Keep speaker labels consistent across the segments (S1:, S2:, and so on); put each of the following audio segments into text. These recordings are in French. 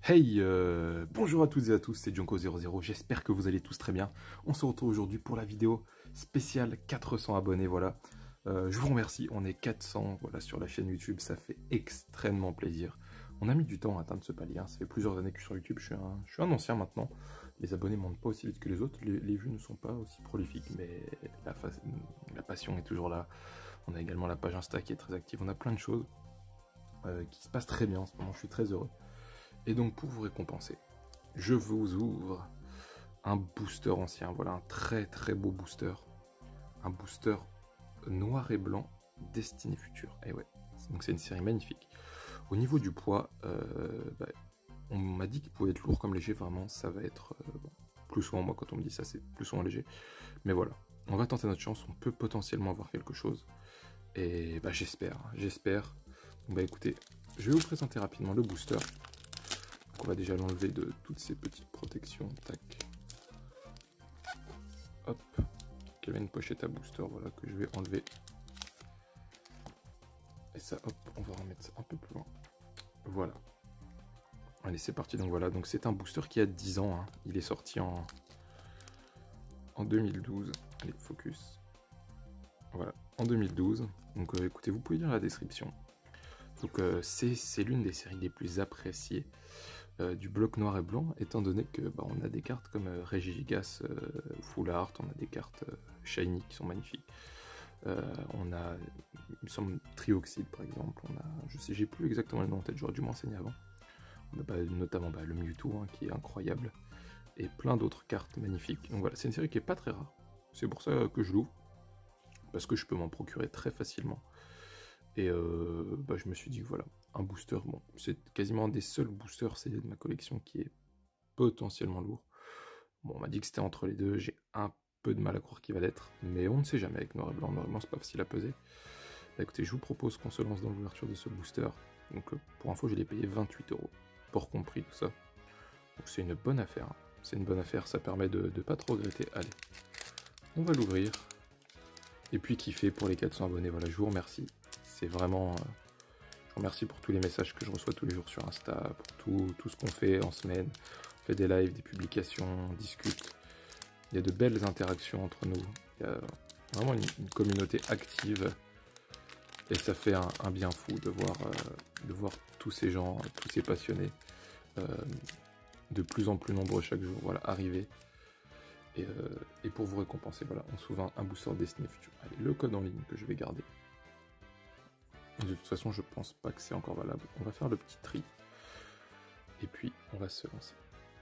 S1: Hey, bonjour à toutes et à tous, c'est Junko00, j'espère que vous allez tous très bien. On se retrouve aujourd'hui pour la vidéo spéciale 400 abonnés, voilà. Je vous remercie, on est 400 voilà, sur la chaîne YouTube, ça fait extrêmement plaisir. On a mis du temps à atteindre ce palier, hein. Ça fait plusieurs années que je suis sur YouTube, je suis un ancien maintenant. Les abonnés ne montent pas aussi vite que les autres, les vues ne sont pas aussi prolifiques, mais la passion est toujours là. On a également la page Insta qui est très active, on a plein de choses qui se passent très bien en ce moment, je suis très heureux. Et donc pour vous récompenser, je vous ouvre un booster ancien, voilà un très très beau booster. Un booster noir et blanc Destiny Future. Et ouais, donc c'est une série magnifique. Au niveau du poids, on m'a dit qu'il pouvait être lourd comme léger, vraiment ça va être bon, plus souvent, moi quand on me dit ça c'est plus souvent léger. Mais voilà, on va tenter notre chance, on peut potentiellement avoir quelque chose. Et bah j'espère. Bah écoutez, je vais vous présenter rapidement le booster. On va déjà l'enlever de toutes ces petites protections. Tac. Hop. Il y avait une pochette à booster, voilà, que je vais enlever. Et ça, hop, on va remettre ça un peu plus loin. Voilà. Allez, c'est parti. Donc voilà, donc c'est un booster qui a 10 ans. Hein. Il est sorti en 2012. Allez, focus. Voilà, en 2012. Donc écoutez, vous pouvez lire la description. Donc c'est l'une des séries les plus appréciées du bloc noir et blanc, étant donné que on a des cartes comme Regigigas Full Art, on a des cartes Shiny qui sont magnifiques. On a, il me semble, Trioxide par exemple, on a, je sais, j'ai plus exactement le nom en tête, j'aurais dû m'enseigner avant. On a notamment le Mewtwo hein, qui est incroyable, et plein d'autres cartes magnifiques. Donc voilà, c'est une série qui est pas très rare, c'est pour ça que je l'ouvre, parce que je peux m'en procurer très facilement. Et je me suis dit que voilà, un booster, bon, c'est quasiment un des seuls boosters CD de ma collection qui est potentiellement lourd. Bon, on m'a dit que c'était entre les deux, j'ai un peu de mal à croire qu'il va l'être, mais on ne sait jamais avec noir et blanc. Noir et blanc, c'est pas facile à peser. Bah, écoutez, je vous propose qu'on se lance dans l'ouverture de ce booster. Donc pour info, je l'ai payé 28 €, port compris, tout ça. Donc c'est une bonne affaire. Hein. C'est une bonne affaire, ça permet de ne pas trop regretter. Allez, on va l'ouvrir. Et puis kiffer pour les 400 abonnés, voilà, je vous remercie. C'est vraiment... je vous remercie pour tous les messages que je reçois tous les jours sur Insta, pour tout ce qu'on fait en semaine. On fait des lives, des publications, on discute. Il y a de belles interactions entre nous. Il y a vraiment une communauté active. Et ça fait un bien fou de voir tous ces gens, tous ces passionnés, de plus en plus nombreux chaque jour, voilà, arriver. Et pour vous récompenser, voilà, on s'ouvre un booster Destiny Future. Allez, le code en ligne que je vais garder. Et de toute façon, je pense pas que c'est encore valable. On va faire le petit tri. Et puis, on va se lancer.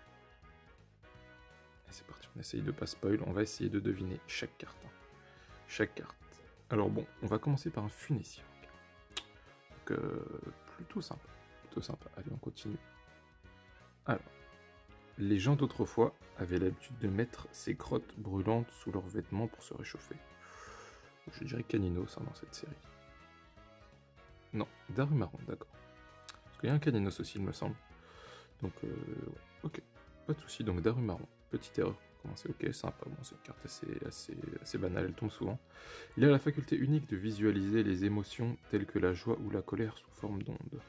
S1: Et c'est parti, on essaye de pas spoil. On va essayer de deviner chaque carte. Hein. Chaque carte. Alors bon, on va commencer par un Funessier. Donc, plutôt sympa. Plutôt sympa. Allez, on continue. Alors, les gens d'autrefois avaient l'habitude de mettre ces crottes brûlantes sous leurs vêtements pour se réchauffer. Je dirais Caninos hein, dans cette série. Non, Darumaron, d'accord. Parce qu'il y a un Caninos aussi, il me semble. Donc, ouais, ok, pas de soucis. Donc, Darumaron, petite erreur pour commencer, ok, sympa. Bon, c'est une carte assez banale, elle tombe souvent. Il a la faculté unique de visualiser les émotions telles que la joie ou la colère sous forme d'onde.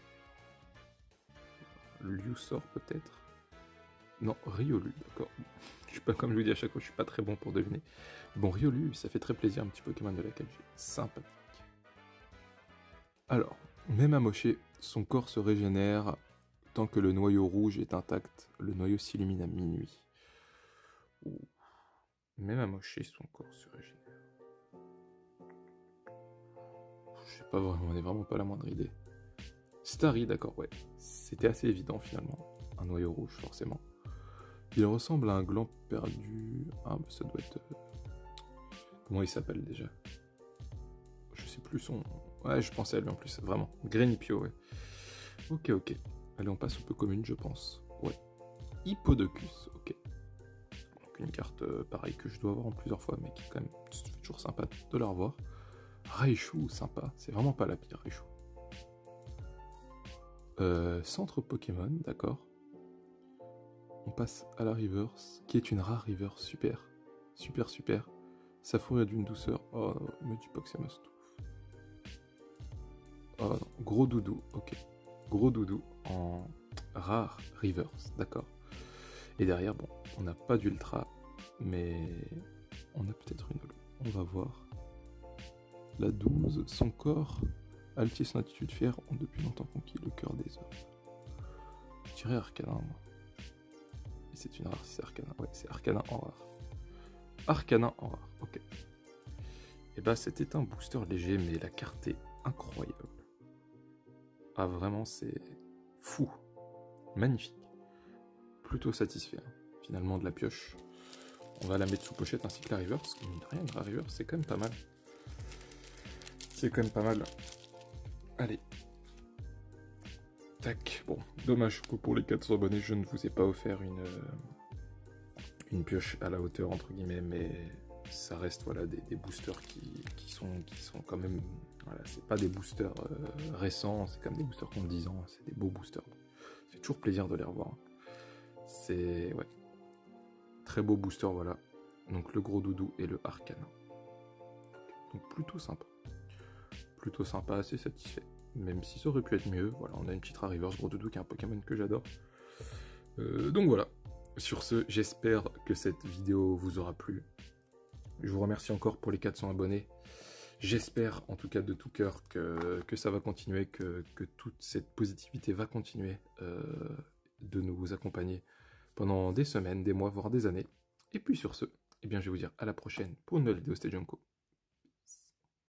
S1: Liusor, peut-être? Non, Riolu, d'accord. Je suis pas, comme je vous dis à chaque fois, je suis pas très bon pour deviner. Bon, Riolu, ça fait très plaisir, un petit Pokémon de la 4G. Sympathique. Alors, même amoché, son corps se régénère tant que le noyau rouge est intact. Le noyau s'illumine à minuit. Ouh. Même amoché, son corps se régénère. Je sais pas vraiment, on n'est vraiment pas la moindre idée. Starry, d'accord, ouais. C'était assez évident finalement. Un noyau rouge, forcément. Il ressemble à un gland perdu. Ah, bah ça doit être... Comment il s'appelle déjà? Je sais plus son... Ouais, je pensais à lui en plus, vraiment. Grenipio, ouais. Ok. Allez, on passe au peu commune, je pense. Ouais. Hippodocus, ok. Donc une carte pareille que je dois avoir en plusieurs fois, mais qui est quand même toujours sympa de la revoir. Raichu, sympa. C'est vraiment pas la pire, Raichu. Centre Pokémon, d'accord. On passe à la reverse, qui est une rare reverse, super. Super. Sa fourrure d'une douceur. Oh, me dis pas que c'est Mastouf. Oh non, gros doudou, ok. Gros doudou en rare reverse, d'accord. Et derrière, bon, on n'a pas d'ultra, mais on a peut-être une holo. On va voir. La 12, son corps, altier son attitude fière, ont depuis longtemps conquis le cœur des hommes. Je dirais Arcana, moi. Et c'est une rare, c'est Arcana. Ouais, c'est Arcana en rare. Arcana en rare, ok. Et bah, c'était un booster léger, mais la carte est incroyable. Ah, vraiment, c'est fou. Magnifique. Plutôt satisfait, hein. Finalement, de la pioche. On va la mettre sous pochette ainsi que la river, parce que mine de rien, la river, c'est quand même pas mal. C'est quand même pas mal. Allez. Tac. Bon, dommage que pour les 400 abonnés, je ne vous ai pas offert une pioche à la hauteur, entre guillemets, mais ça reste voilà, des boosters qui sont quand même... Voilà, c'est pas des boosters récents, c'est comme des boosters qui ont 10 ans, c'est des beaux boosters. C'est toujours plaisir de les revoir. C'est... ouais. Très beau booster, voilà. Donc le gros doudou et le Arcana. Donc plutôt sympa. Plutôt sympa, assez satisfait. Même si ça aurait pu être mieux. Voilà, on a une petite Rariverse gros doudou qui est un Pokémon que j'adore. Donc voilà. Sur ce, j'espère que cette vidéo vous aura plu. Je vous remercie encore pour les 400 abonnés. J'espère en tout cas de tout cœur que ça va continuer, que toute cette positivité va continuer de nous accompagner pendant des semaines, des mois, voire des années. Et puis sur ce, eh bien, je vais vous dire à la prochaine pour une nouvelle vidéo. C'était Junko.